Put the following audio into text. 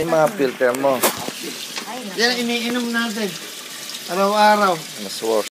yung mga filter mo. Yan, iniinom natin. Araw-araw. Mas worse.